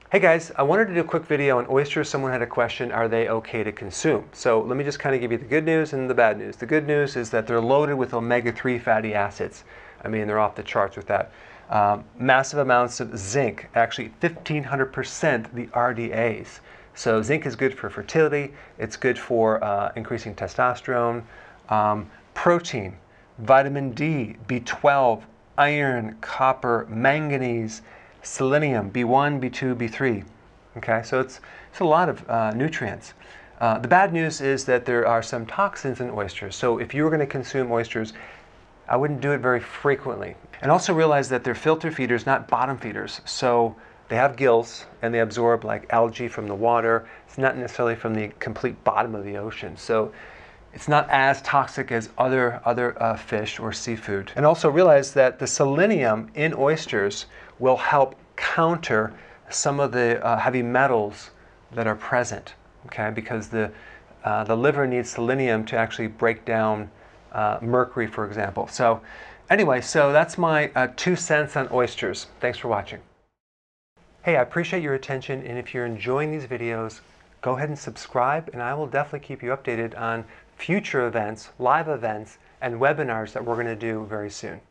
Hey guys, I wanted to do a quick video on oysters. Someone had a question, are they okay to consume? So let me just kind of give you the good news and the bad news. The good news is that they're loaded with omega-3 fatty acids. I mean, they're off the charts with that. Massive amounts of zinc, actually 1,500% the RDAs. So zinc is good for fertility, it's good for increasing testosterone, protein, vitamin D, B12, iron, copper, manganese, selenium, B1, B2, B3. Okay, so it's a lot of nutrients. The bad news is that there are some toxins in oysters. So if you were going to consume oysters, I wouldn't do it very frequently. And also realize that they're filter feeders, not bottom feeders. So they have gills and they absorb like algae from the water. It's not necessarily from the complete bottom of the ocean. So it's not as toxic as other fish or seafood. And also realize that the selenium in oysters will help counter some of the heavy metals that are present, okay? Because the liver needs selenium to actually break down mercury, for example. So anyway, so that's my 2 cents on oysters. Thanks for watching. Hey, I appreciate your attention, and if you're enjoying these videos, go ahead and subscribe, and I will definitely keep you updated on future events, live events, and webinars that we're going to do very soon.